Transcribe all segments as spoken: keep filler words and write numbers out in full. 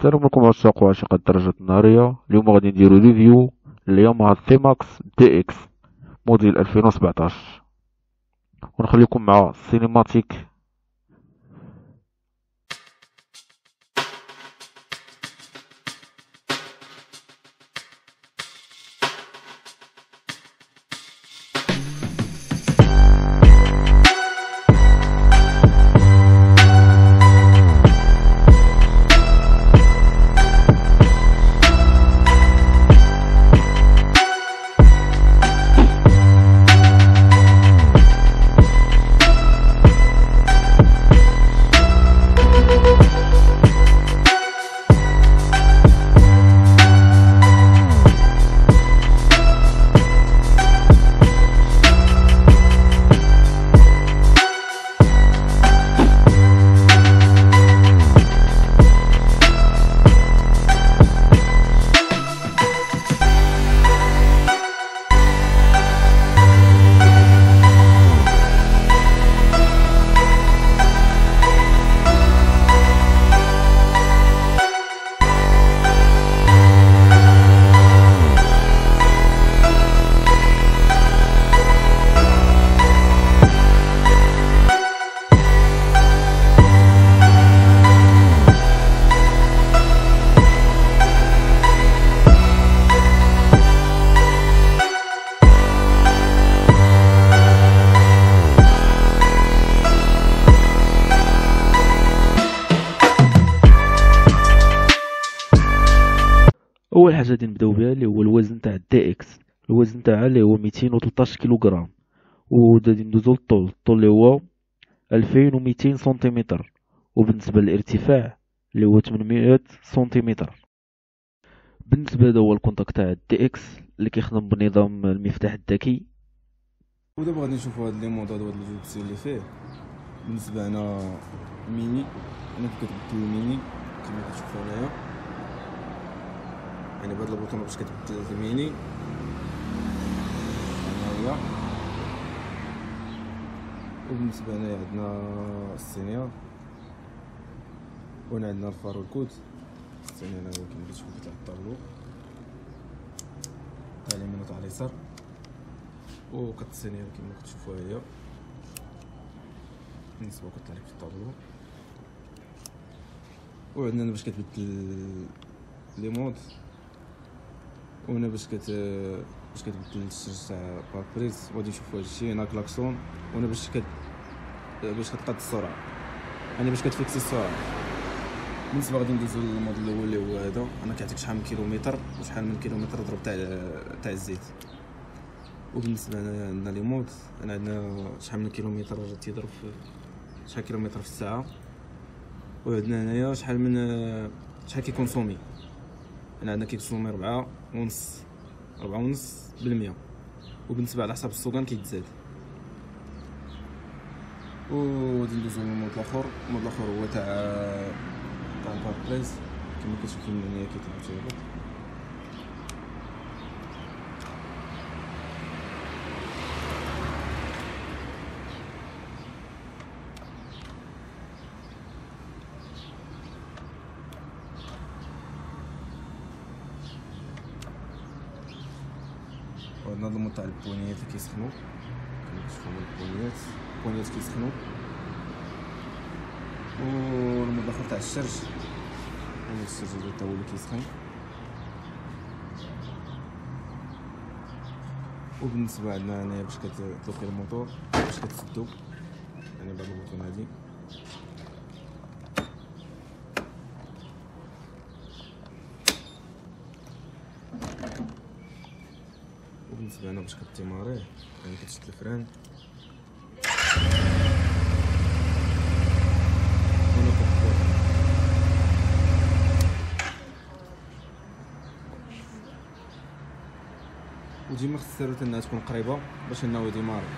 السلام عليكم عشاق وعشاق الدراجات النارية. اليوم غادي نديرو ريفيو لياماها سيماكس دي اكس موديل ألفين وسبعطاش، ونخليكم مع السينماتيك. اول حاجه غادي نبداو بها اللي هو الوزن تاع الدي اكس. الوزن تاعها اللي هو مئتين وثلاثطاش كيلوغرام، وغادي ندوزو للطول. الطول اللي هو ألفين ومئتين سنتيمتر، وبالنسبه للارتفاع اللي هو ثمانمائة سنتيمتر. بالنسبه هذا هو الكونتاكت تاع الدي اكس اللي كيخدم بنظام المفتاح الذكي. ودابا غادي نشوفوا هاد لي موديل وهاد الجوبسي اللي فيه. بالنسبه انا ميني، انا كتبدل الميني كما كتشوفوا هنايا، يعني بهاد البوطون باش كتبدل الميني هنايا. وبالنسبه هنايا عندنا السينيور، وهنا عندنا الفار والكود. السينيور هو كما كتشوفوا تاع الطابلو تاع اليمين وتاع اليسار، وكت السينيور كما كتشوفوا هي بالنسبه كتعرف في الطابلو. وعندنا باش كتبدل لي مود، وهنا باش كت باش كتبدل الشاشه تاع باربريز. وغادي نشوفوا هادشي. هنا كلاكسون، وهنا باش كت باش كتقاد السرعه، يعني باش كتفيكسي السرعه. بالنسبه غادي ندوزو للموديل الاول اللي هو هذا. انا كيعطيك شحال من كيلومتر وشحال من كيلومتر ضرب تاع تاع الزيت. وبالنسبه هنا عندنا لي مود، انا عندنا شحال من كيلومتر تيضرب في شحال كيلومتر في الساعه. وعندنا هنايا شحال من شحال كيكونسومي. هنا عندنا كيكونسومي ربعة ونص ربعة ونص بالمية، وبالنسبه على حسب السوقان كيتزاد. وغادي ندوزو للمود الاخر. المود الاخر هو تاع تاع الباربريز كما كتشوفوا من هنايا كيطلع تيهبط. وعندنا المود تاع البوانيات اللي كيسخنوا كما كتشوفوا البوانيات البوانيات كيسخنوا. والمود الاخر تاع الشرج، يعني الشرج هذا هو اللي كيسخن. وبالنسبه عندنا هنايا باش كتلوكي الموتور باش كتسدو، يعني بهاد البوطون هادي. وبالنسبه هنا باش كتيماريه، يعني كتشد الفران. هنا كتطير. وديما خص السيروت انها تكون قريبه باش انه يديماري.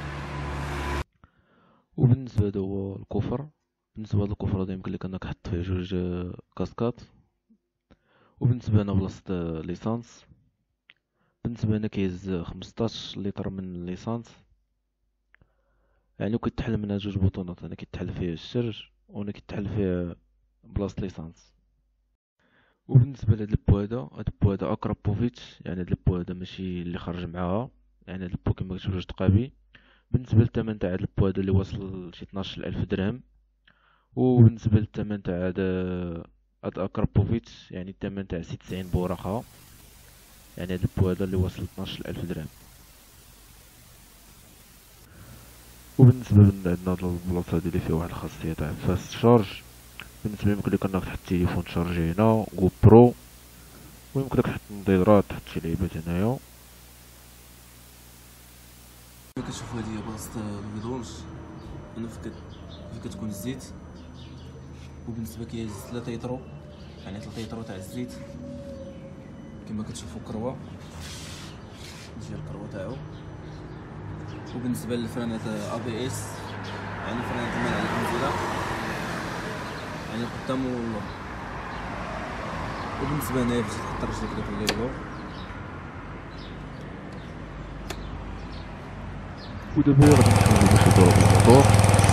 وبالنسبه هذا هو الكفر. بالنسبه لهاد الكفر هذا يمكن لك انك تحط فيه جوج كاسكات. وبالنسبه هنا بلاصه ليسانس. بالنسبه هنا كيهز خمسطاش لتر من ليسانس، يعني كيتحل منها جوج بوطونات. هنا كيتحل فيه الشرج، وهنا كيتحل فيه بلاصه ليسانس. وبالنسبه لهاد البو هذا، هاد البو هذا اكرابوفيتش، يعني هاد البو هذا ماشي اللي خرج معاها، يعني هاد البو كيما كتشوف جوج دقابي. بالنسبه للثمن تاع هاد البو هذا اللي واصل شي اثناش الف درهم. وبالنسبه للثمن تاع هاد هاد اكرابوفيتش، يعني الثمن تاع ستة وتسعين بوراقه، يعني هاد البو هذا اللي واصل اثناش الف درهم. وبالنسبه لنا عندنا هاد البلاصه هادي اللي فيها واحد الخاصيه تاع فاست شارج. بالنسبه يمكن لك انك تحط التليفون تشارجي هنا جو برو، ويمكن لك تحط نظيرات، تحط شي لعيبات هنايا. كما كتشوفوا هذه هي بلاصه الفيدونج، هنا فين كتكون الزيت. وبالنسبه كاين ثلاثه يطرو، يعني ثلاثه يطرو تاع الزيت كما كتشوفوا كروه، تجي الكروه تاعو. وبالنسبه للفرانات ا بي اس، يعني فرانات المنع الانزلاق، يعني القدام واللور. وبالنسبه هنايا باش تحط رجلك داك الليفلور. ودابا غادي نحاولو باش نضربو الموتور.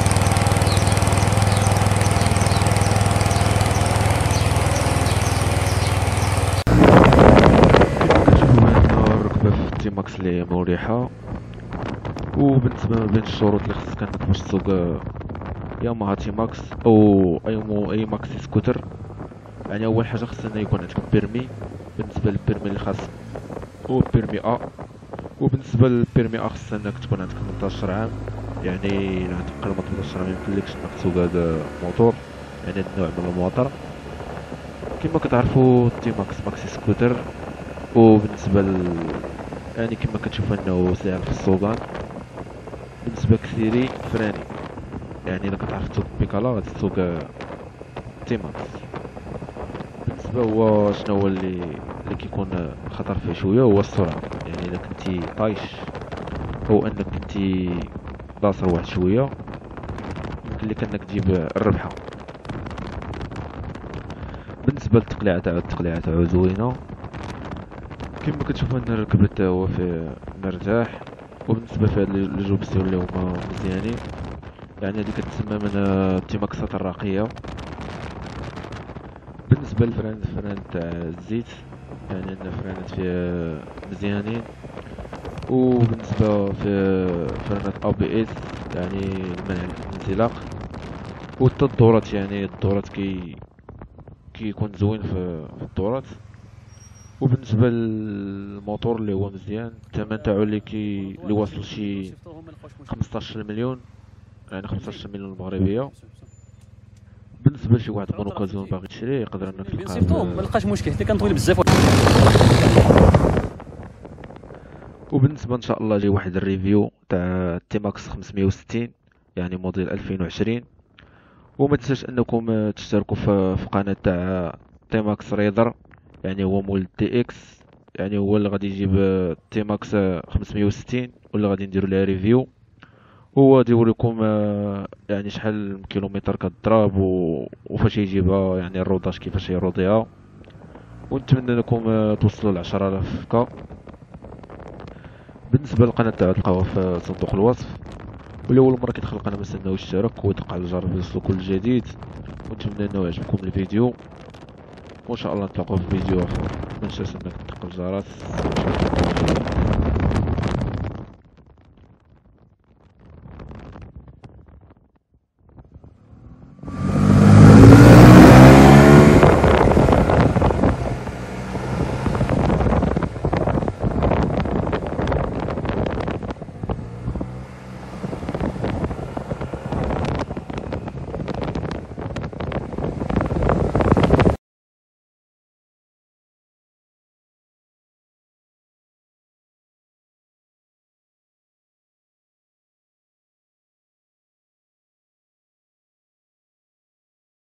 كتشوفو هنا الركبه في التي ماكس اللي هي مريحه. وبالنسبه ما بين الشروط اللي خصك انك باش تسوق ياماها تي ماكس او اي مو اي ماكسي سكوتر، يعني اول حاجه خصنا يكون عندك بيرمي. بالنسبه للبيرمي اللي خاص هو بيرمي ا. وبالنسبه للبيرمي ا خص انك تكون عندك ثمنطاش عام، يعني الا عندك اقل من ثمنطاش عام ميمكنلكش انك تسوق هذا الموتور، يعني هذا النوع من المواطر. كما كتعرفوا تي ماكس ماكسي سكوتر. وبالنسبه ل... يعني كما كتشوف انه سهل في السوقان. بالنسبه كثيري فراني، يعني الا كتعرف تسوق بيكالا غادي تسوق تي ماكس. بالنسبه هو شنو هو اللي اللي كيكون خطر فيه شويه هو السرعه، يعني الا كنتي طايش او انك كنتي لاصر واحد شويه يمكن لك انك تجيب الربحه. بالنسبه للتقليعه تاع التقليعه تاعو زوينه، كما كتشوفوا ان الركب تا هو فيه مرتاح. وبالنسبه فهاد لي جوبسيون اللي هما مزيانين، يعني هذه كتسمى من التيماكسات الراقيه. بالنسبه للفران، الفران تاع الزيت، يعني عندنا فرانات فيه مزيانين. وبالنسبه في فرانات ا بي اس، يعني المنع الانزلاق. وحتى الدورات، يعني الدورات كي كيكون زوين في في الدورات. وبالنسبه للموتور اللي هو مزيان، الثمن تاعو اللي كي اللي واصل شي خمسطاش مليون، يعني خمسطاش مليون مغربيه. بالنسبه لشي واحد بون اوكازيون باغي تشري يقدر انك تلقاه ما لقاش مشكل حتى كان طويل بزاف. وبالنسبه ان شاء الله جاي واحد الريفيو تاع تي ماكس خمسمية وستين، يعني موديل ألفين وعشرين. وما تنساش انكم تشتركوا في في قناه تاع تي ماكس ريدر، يعني هو مول تي اكس، يعني هو اللي غادي يجيب تي ماكس خمسمية وستين واللي غادي نديروا لها ريفيو. هو غادي يوريكم يعني شحال من كيلومتر كضرب وفاش يجيبها، يعني الروداج كيفاش يروديها. ونتمنى لكم توصلوا ل عشرة آلاف كا. بالنسبه للقناه تاعو تلقاوها في صندوق الوصف. واللي اول مره كيدخل القناه ما تنساوش يشترك ويدق على الجرس ليوصلو كل جديد. ونتمنى انه يعجبكم الفيديو، وان شاء الله نتلاقاو في فيديو اخر. ما تنساش انك تدق الجرس.